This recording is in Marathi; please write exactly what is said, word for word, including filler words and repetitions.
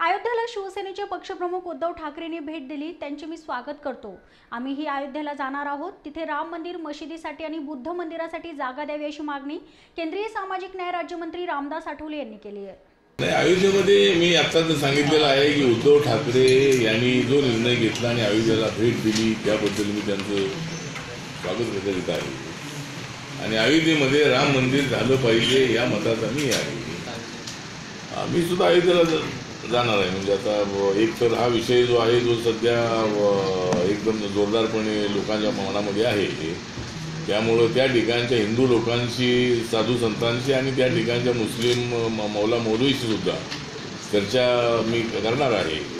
अयोध्येला शिवसेनेचे पक्षप्रमुख उद्धव ठाकरेंनी भेट दिली, त्यांचे मी स्वागत करतो। आम्हीही अयोध्येला जाणार आहोत। तिथे राम मंदिर मशिदीसाठी आणि बुद्ध मंदिरासाठी जागा द्यावी अशी मागणी केंद्रीय सामाजिक न्याय राज्यमंत्री रामदास आठवल यांनी केली आहे। अयोध्येमध्ये मी आत्ताच सांगितलेलं आहे की उद्धव ठाकरे यांनी जो निर्णय घेतला आणि अयोध्येला भेट दिली त्याबद्दल मी त्यांचं स्वागत करीत आहे आणि अयोध्येमध्ये राम मंदिर झालं पाहिजे या मताचा मी आहे। आम्ही सुद्धा अयोध्येला जाणार आहे। म्हणजे आता एक तर हा विषय जो आहे जो सध्या एकदम जोरदारपणे लोकांच्या मनामध्ये आहे, त्यामुळं त्या ठिकाणच्या हिंदू लोकांशी, साधू संतांशी आणि त्या ठिकाणच्या मुस्लिम मौला मौलवीशी सुद्धा चर्चा मी करणार आहे।